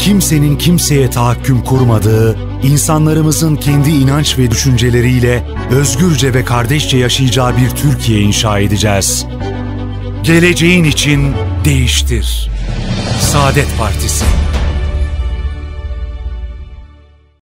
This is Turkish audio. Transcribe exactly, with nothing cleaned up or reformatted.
kimsenin kimseye tahakküm kurmadığı, insanlarımızın kendi inanç ve düşünceleriyle özgürce ve kardeşçe yaşayacağı bir Türkiye inşa edeceğiz. Geleceğin için değiştir. Saadet Partisi.